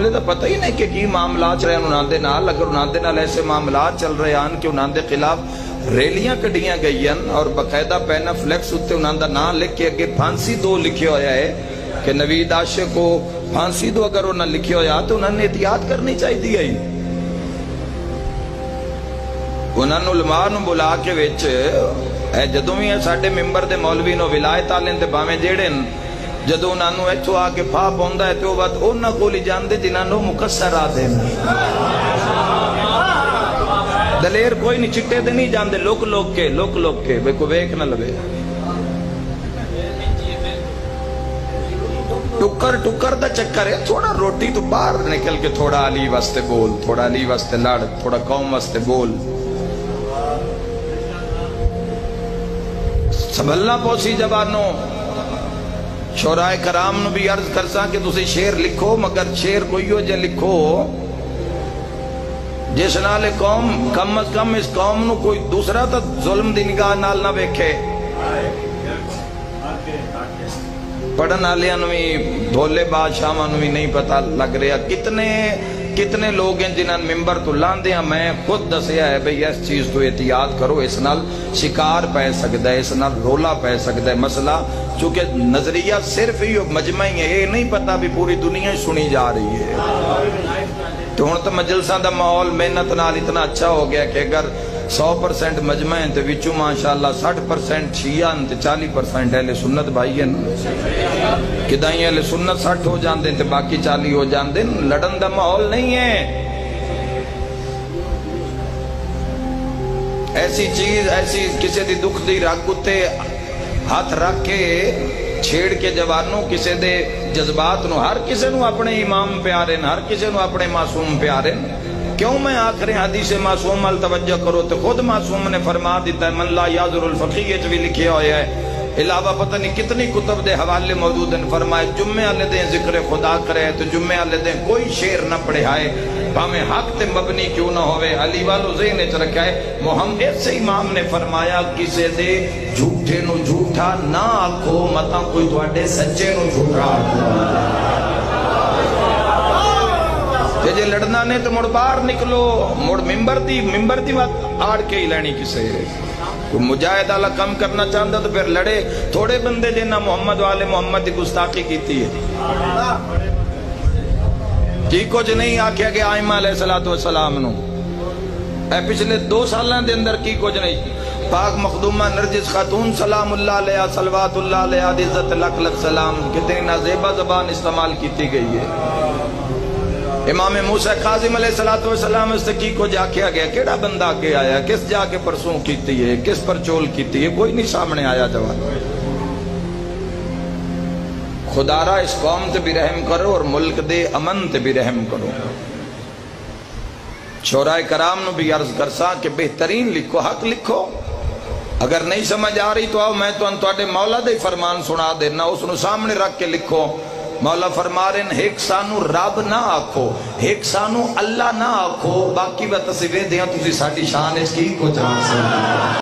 معاملے دا پتہ ہی نہیں کہ کی معاملات رہے انہاں دے نال. اگر انہاں دے نال ایسے معاملات چل رہے ہیں کہ انہاں دے خلاف ریلیاں کڈیاں گئی ہیں اور باقاعدہ پینا فلیکس ہوتے انہاں دا نام لکھ کے اگے پھانسی دو لکھے ہویا ہے کہ نوید عاشق کو پھانسی دو اگر انہاں لکھے ہویا تو انہاں نے احتیاط کرنی چاہی دی ہے. انہاں نے علماء نو بلا کے وچ اے جدوں بھی ساڈے ممبر دے مولوی نو ولایت والے تے باویں جیڑے جدوں انہاں نو ایتھوں آ کے پھا پوندا ہے تے او بات انہاں کول ہی جاندے جنہاں نو مکسرات ہیں. دلیر کوئی نہیں چٹے دے نہیں جاندے لوک کے بے کو ویک نہ لوے. ٹکر دا چکر ہے. تھوڑا روٹی تو باہر نکل کے تھوڑا علی واسطے بول, تھوڑا علی واسطے لڑ, تھوڑا قوم واسطے بول. سنبھلنا پوسی جوانوں. شورائے کرام نو بھی عرض کرساں کہ تسی شعر لکھو مگر شعر کوئی ہو جے لکھو جس نال قوم کم از کم اس قوم نو کوئی دوسرا تو ظلم دی نگاہ نال نہ ویکھے. پڑھن والے بھی بھولے بادشاہ بھی نہیں پتا لگ رہا کتنے لوگ ہیں جنہاں ممبر تو لاندے ہیں. میں خود دسیا ہے بھئی اس چیز تو احتیاط کرو, اس نال شکار پہ سکتا ہے, اس نال رولا پہ سکتا ہے. مسئلہ چونکہ نظریہ صرف ہی مجمعی ہے, یہ نہیں پتا بھی پوری دنیا سنی جا رہی ہے. تو ہن تو مجلساں دا ماحول محنت نال اتنا اچھا ہو گیا کہ اگر 100% مجمع ہیں تو وچوں ماشاءاللہ 60% شیعہ ہیں 40% اہل سنت بھائی ہیں. کدائیں اہل سنت 60 ہو جاندے ہیں باقی 40 ہو جاندے ہیں. لڑن دا ماحول نہیں ہے. ایسی چیز ایسی کسی دی دکھ دی رگ اتے ہاتھ رکھ کے چھیڑ کے جوانوں کسی دے جذبات نو, ہر کسی نو اپنے امام پیارے, ہر کسی نو اپنے معصوم پیارے. کیوں میں آخر حدیث معصوم ال توجہ کرو تو خود معصوم نے فرما دیتا ہے من لا یعذر الفقیہ بھی لکھے ہوئے ہے. علاوہ پتہ نہیں کتنی کتب دے حوالے موجود ہیں. فرمائے جمعے والے دن ذکر خدا کرے تو جمعے والے دن کوئی شعر نہ پڑھے آئے ہمیں حق تے مبنی کیوں نہ ہوئے. علی والو ذہن چ رکھا ہے محمد سے امام نے فرمایا کسے دے جھوٹے نو جھوٹا نہ آکھو متا کوئی تواڈے سچے نو جھوٹا آکھو. جے لڑنا نے تو مڑ باہر نکلو, مڑ ممبر دی بات آڑ کے ہی لینی کسے. کوئی مجاہد آلہ کم کرنا چاہتا تو پھر لڑے. تھوڑے بندے جنہاں محمد والے محمد دی گستاخی کیتی ہے کی کچھ نہیں آکھیا کہ آئمہ علیہ السلام نو اے پچھلے 2 سالاں دے اندر کی کچھ نہیں. پاک مخدومہ نرجس خاتون سلام اللہ علیہ صلوات اللہ علیہ عزت لکھ لکھ سلام کتنی نازیبہ زبان استعمال کیتی گئی ہے. امام موسیٰ قاظم علیہ السلام اس سے کی کو جا کیا گیا, کیڑا بندہ کے آیا, کس جا کے پرسوں کیتی ہے, کس پر چول کیتی ہے, کوئی نہیں سامنے آیا جوان. خدا را اس قوم تے بھی رحم کرو اور ملک دے امن تے بھی رحم کرو. شورائے کرام نو بھی عرض کرسا کہ بہترین لکھو, حق لکھو. اگر نہیں سمجھ آ رہی تو آؤ میں تو انتواڈے مولا دے فرمان سنا دینا, اس نو سامنے رکھ کے لکھو. مولا فرما رہے ہیں ایک سانو رب نہ آکھو, ایک سانو اللہ نہ آکھو, باقی بات سوے دیاں تسی ساڑی شان اس کی کو جان سکتے.